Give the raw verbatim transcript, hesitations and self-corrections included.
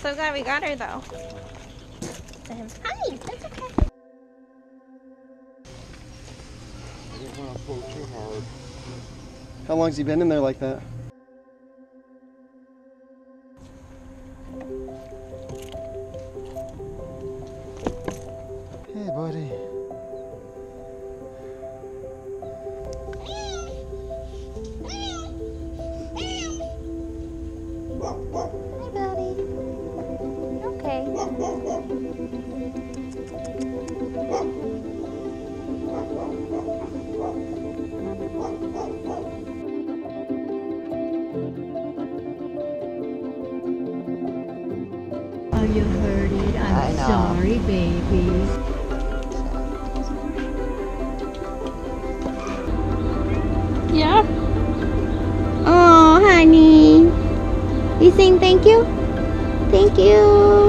so glad we got her though. Um, hi, that's okay. I didn't want to pull too hard. How long's he been in there like that? Hey, buddy. Hi, buddy. Okay. Oh, you heard it. I'm sorry, baby. Yeah? Oh, honey. You saying thank you? Thank you.